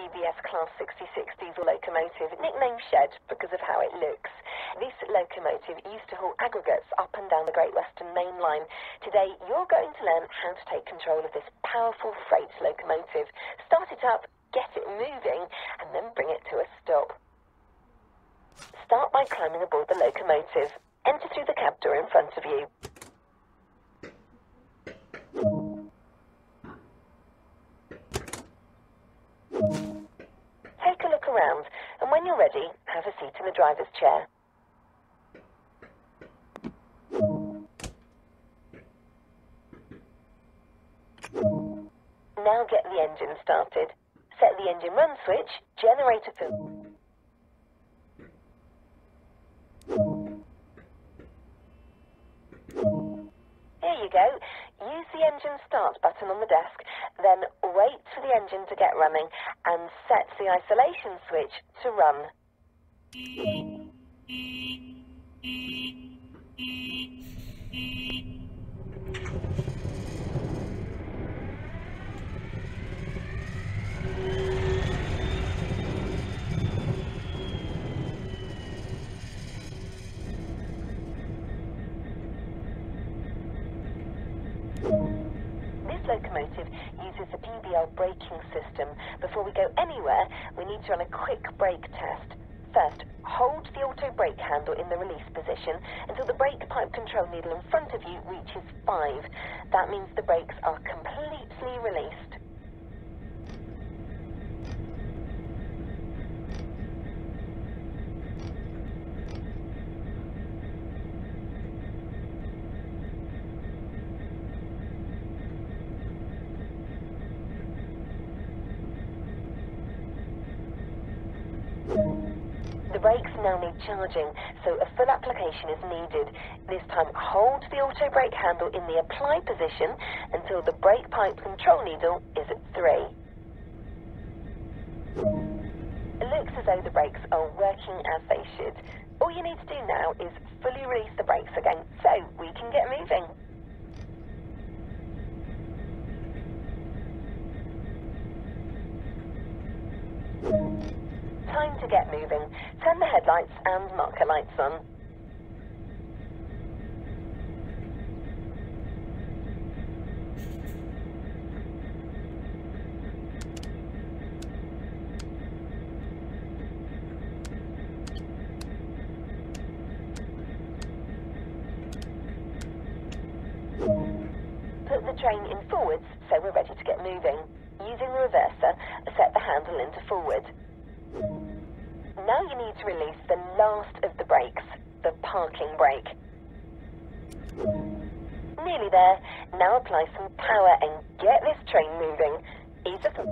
PBS Class 66 diesel locomotive, nicknamed Shed because of how it looks. This locomotive used to haul aggregates up and down the Great Western Main Line. Today, you're going to learn how to take control of this powerful freight locomotive, start it up, get it moving, and then bring it to a stop. Start by climbing aboard the locomotive. Enter through the cab door in front of you. Take a look around, and when you're ready, have a seat in the driver's chair. Now get the engine started. Set the engine run switch, generator fill. Here you go. Use the engine start button on the desk, then wait for the engine to get running and set the isolation switch to run. This locomotive uses the PBL braking system. Before we go anywhere, we need to run a quick brake test. First, hold the auto brake handle in the release position until the brake pipe control needle in front of you reaches 5. That means the brakes are completely released. The brakes now need charging, so a full application is needed. This time, hold the auto brake handle in the apply position until the brake pipe control needle is at 3. It looks as though the brakes are working as they should. All you need to do now is fully release the brakes again, so we can get moving. Time to get moving. Turn the headlights and marker lights on. Put the train in forwards so we're ready to get moving. Using the reverser, set the handle into forward. Now you need to release the last of the brakes, the parking brake. Nearly there. Now apply some power and get this train moving. Ease the...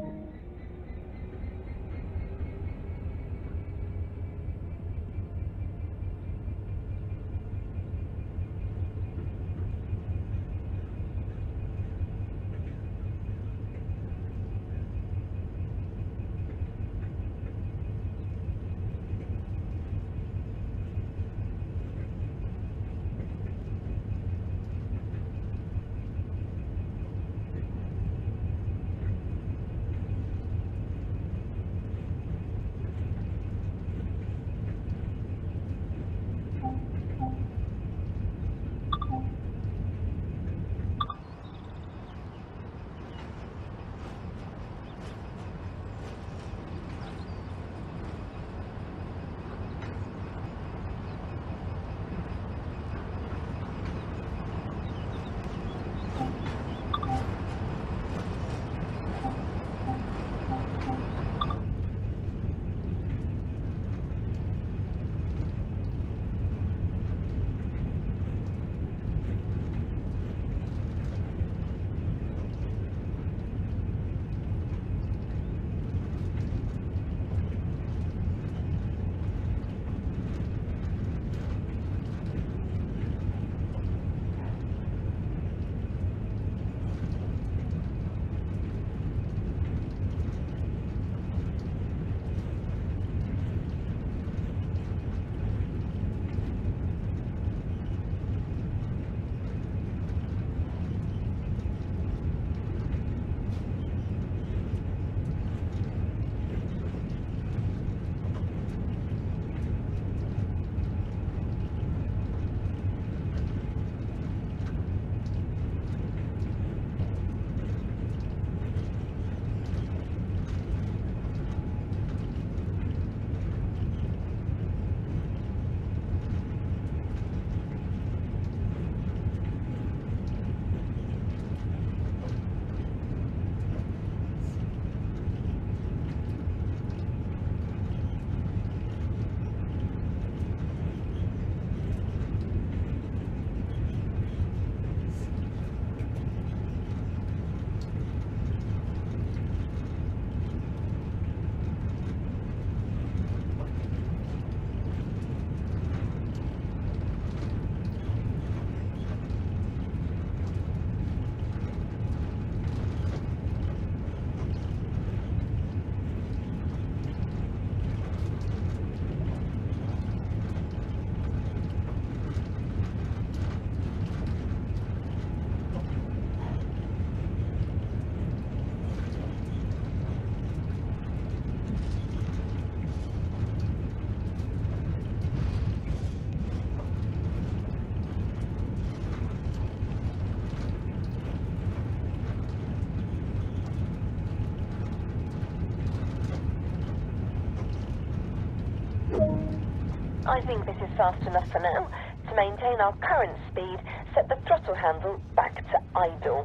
I think this is fast enough for now. To maintain our current speed, set the throttle handle back to idle.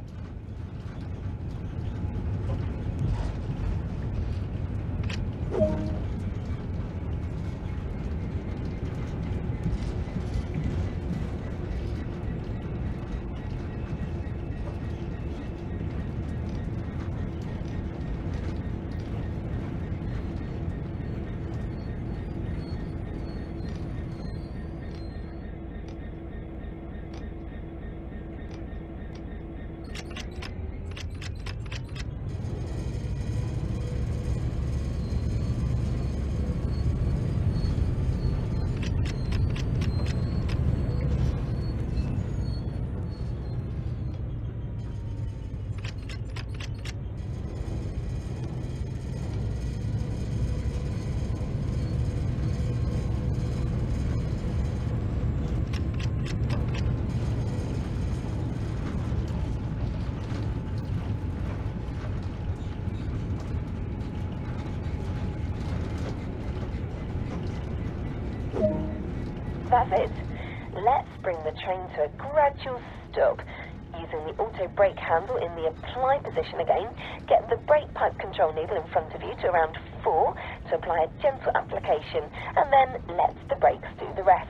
That's it. Let's bring the train to a gradual stop. Using the auto brake handle in the apply position again, get the brake pipe control needle in front of you to around 4 to apply a gentle application, and then let the brakes do the rest.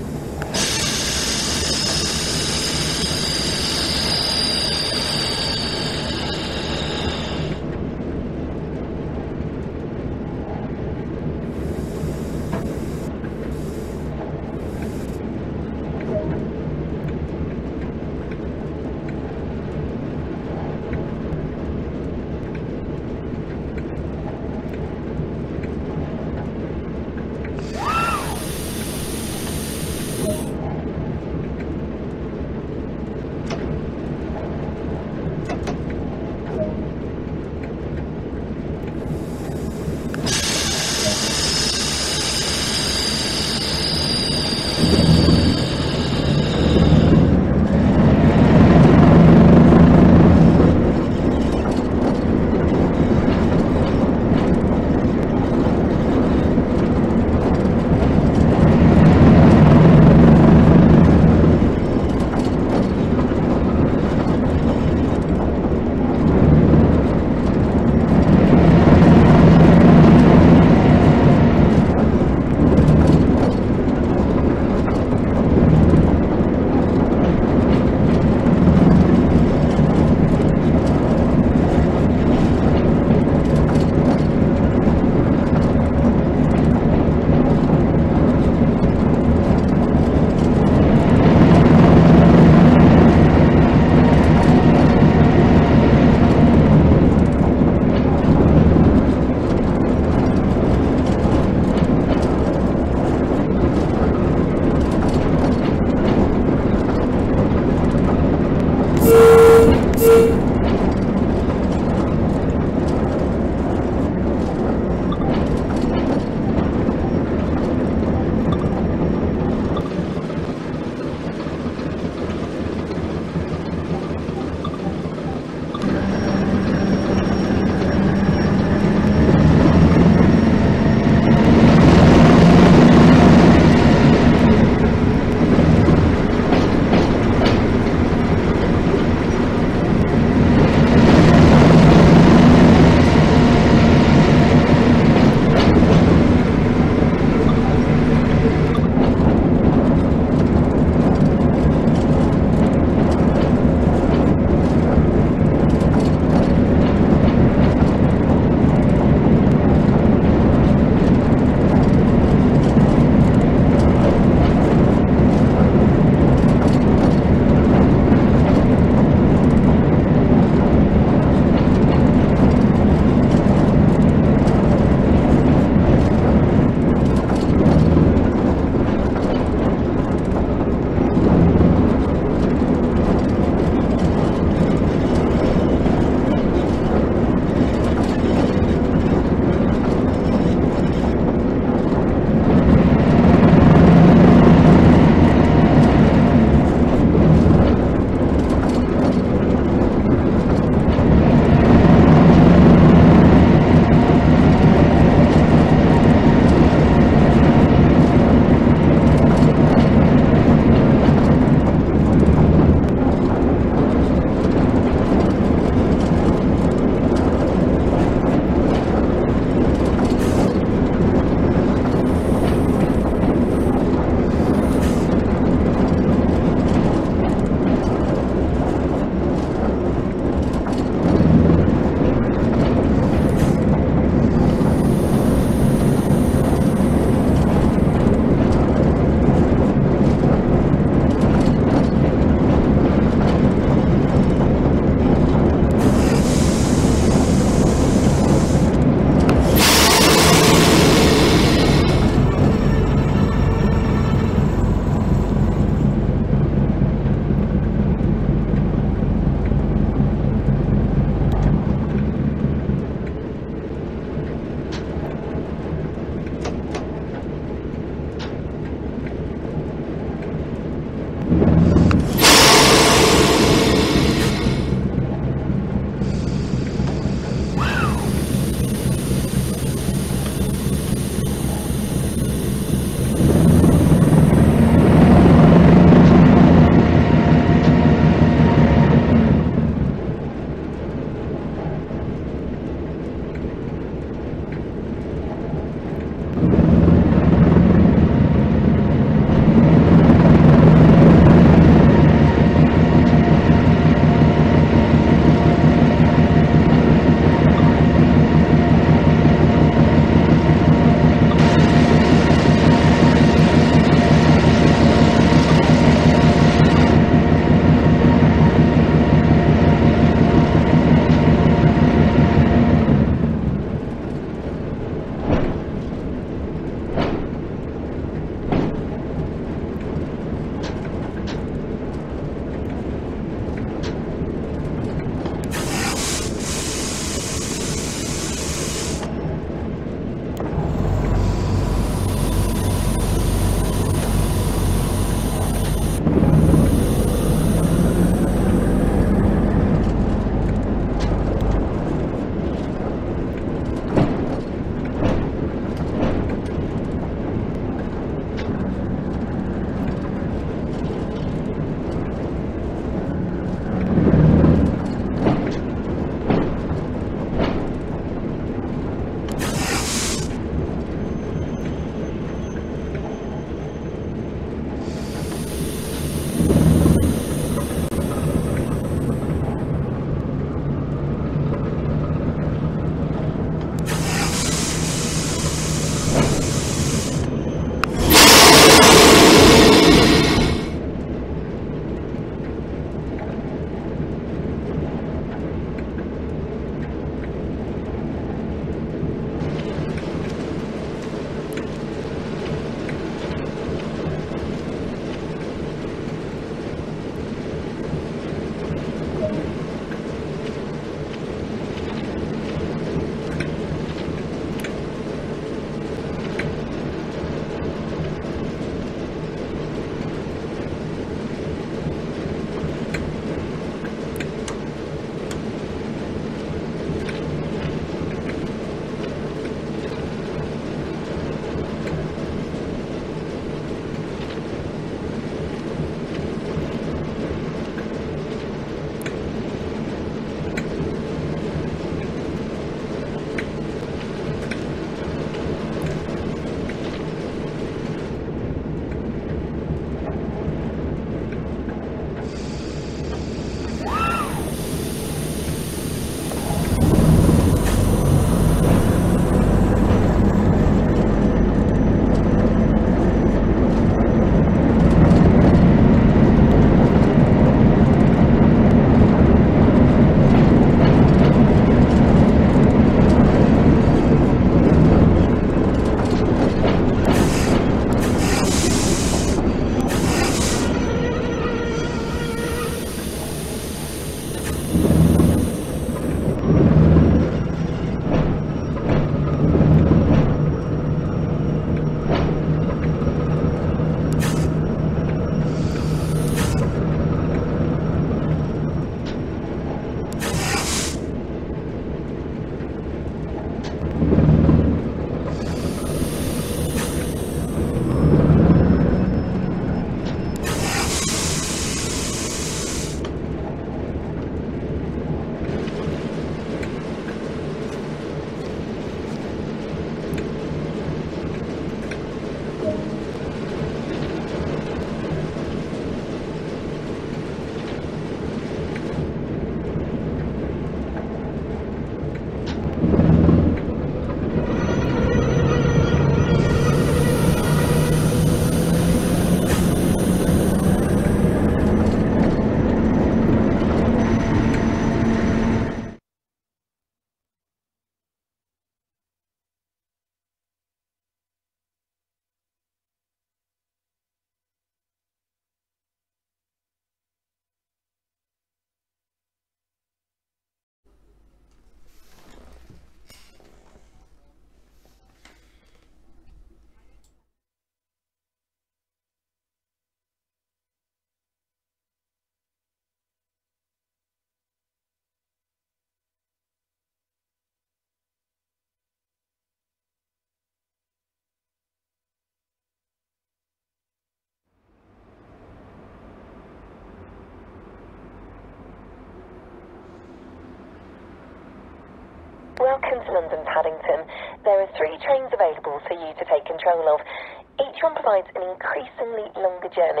Welcome to London Paddington. There are 3 trains available for you to take control of. Each one provides an increasingly longer journey.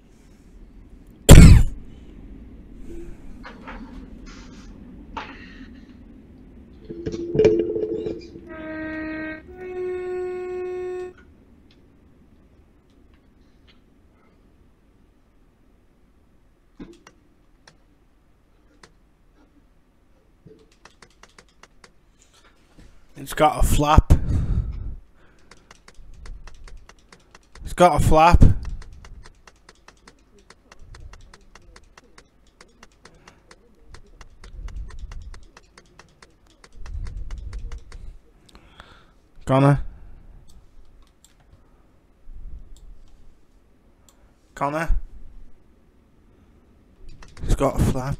It's got a flap. It's got a flap. Connor? Connor? It's got a flap.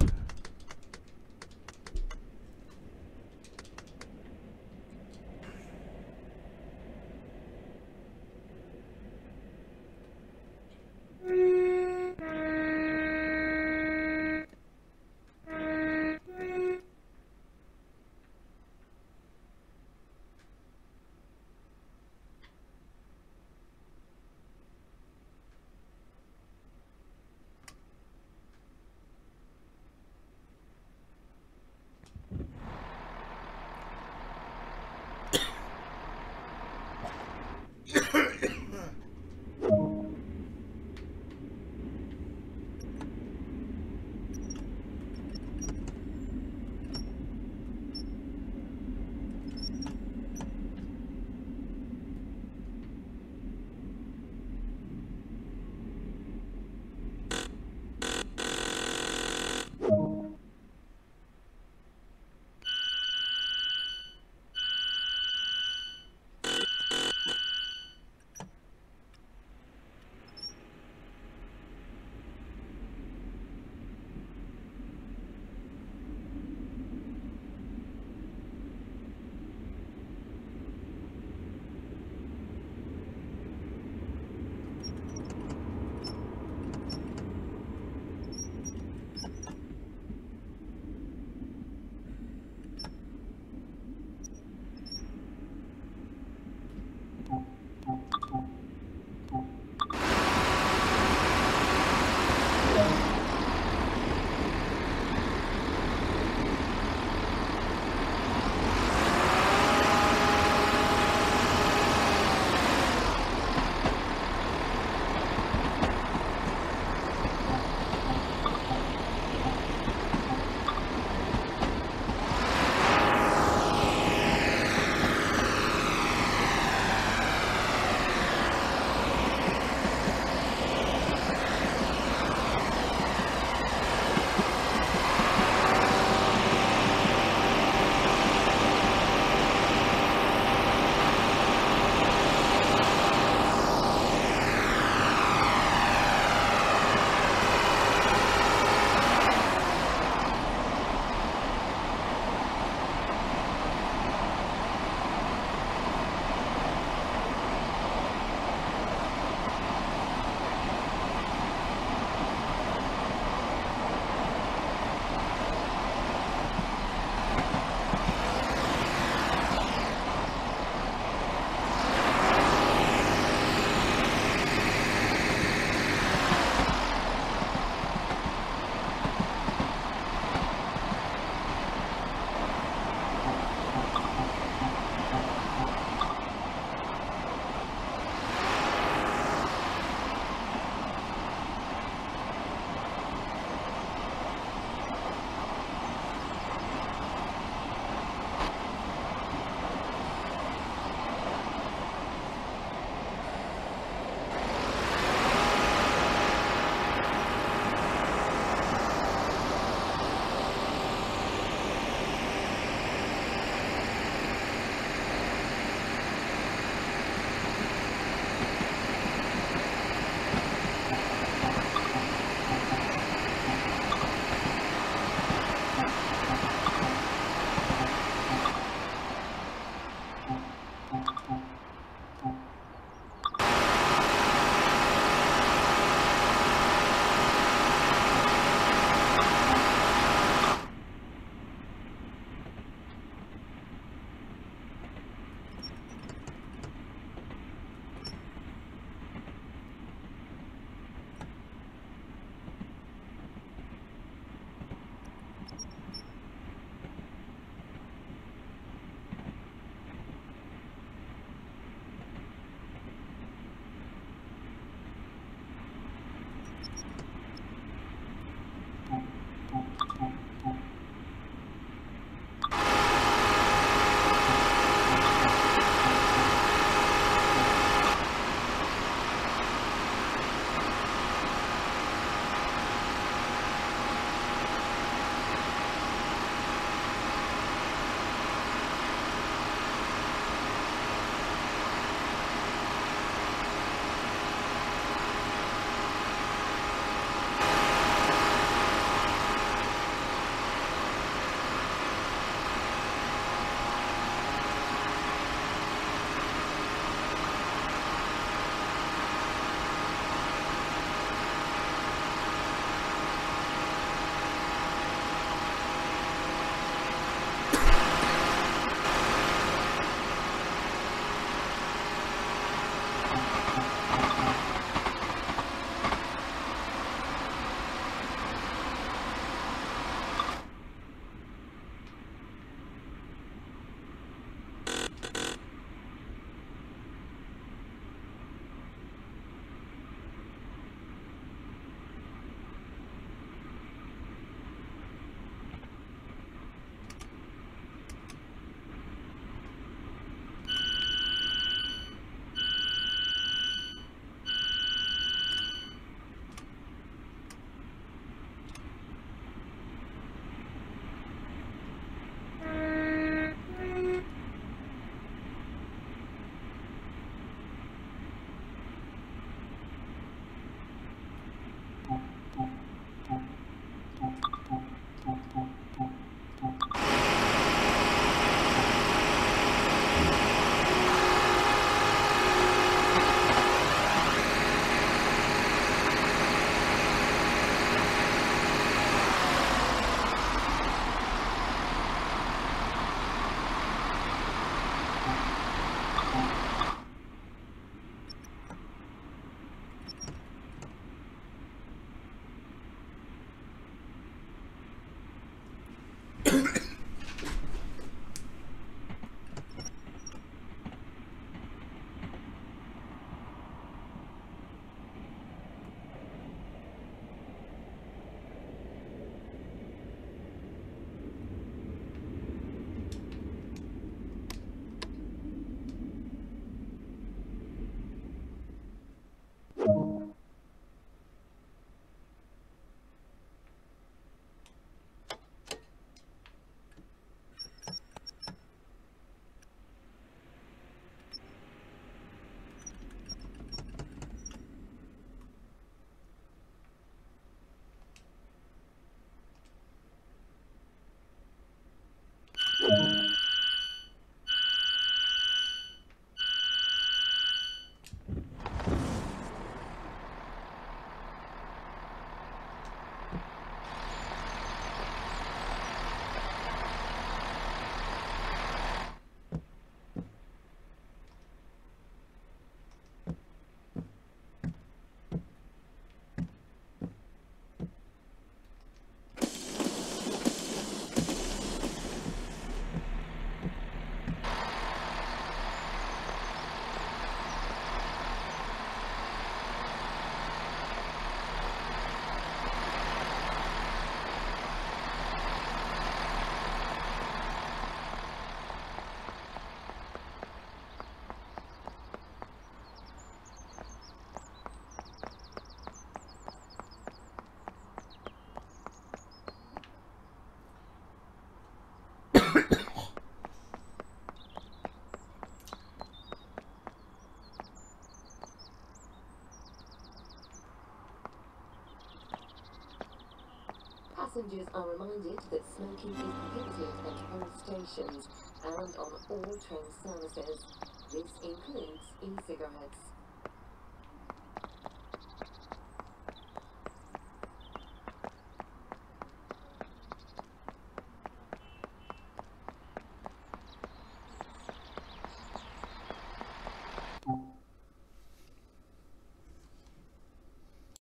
Passengers are reminded that smoking is prohibited at all stations and on all train services. This includes e-cigarettes.